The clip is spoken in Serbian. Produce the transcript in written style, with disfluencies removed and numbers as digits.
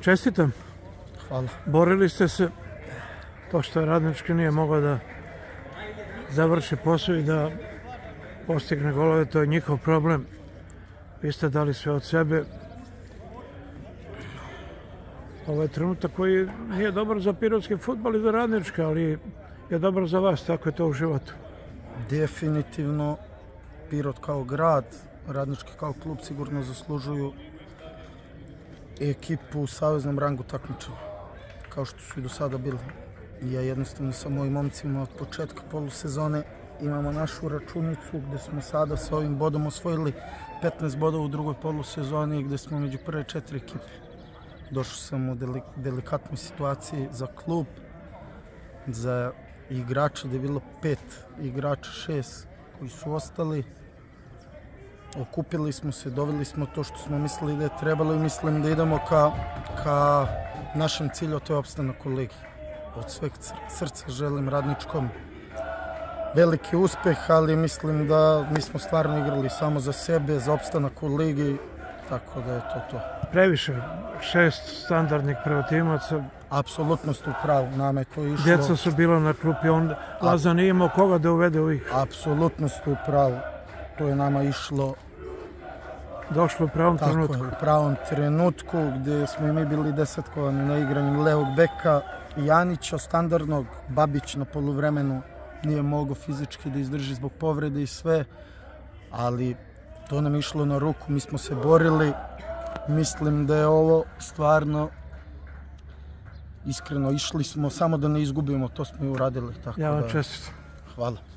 Čestitam. Hvala. Borili ste se, to što je Radnički nije mogao da završi posao i da postigne golove, to je njihov problem. Vi ste dali sve od sebe. Ovo je trenutak koji nije dobar za pirotski fudbal i za Radnički, ali je dobar za vas, tako je to u životu. Definitivno Pirot kao grad, Radnički kao klub sigurno zaslužuju ekipu u saveznom rangu takmičenja, kao što su i do sada bili. Ja jednostavno sa mojim momcima od početka polusezone imamo našu računicu gdje smo sada sa ovim bodom osvojili 15 bodova u drugoj polusezoni gdje smo među prve 4 ekipe. Došao sam u delikatnoj situaciji za klub, za igrače gdje je bilo 5 igrača, 6 koji su ostali. Okupili smo se, doveli smo to što smo mislili da je trebalo i mislim da idemo ka našem cilju, a to je opstanak u ligi. Od sveg srca želim Radničkom veliki uspeh, ali mislim da nismo stvarno igrali samo za sebe, za opstanak u ligi, tako da je to. Previše, 6 standardnih prvotimaca. Apsolutno ste u pravu, nama je to išlo. Djeca su bila na klupi, Laza nije imao koga da uvede u ih. Apsolutno ste u pravu, to je nama išlo. Došlo u pravom trenutku. Tako je, u pravom trenutku gdje smo i mi bili desetkovani na igranju levog beka Janića, standardnog, Babić na poluvremenu nije mogao fizički da izdrži zbog povrede i sve, ali to nam je išlo na ruku, mi smo se borili, mislim da je ovo stvarno iskreno, išli smo samo da ne izgubimo, to smo i uradili. Ja vam čestitam. Hvala.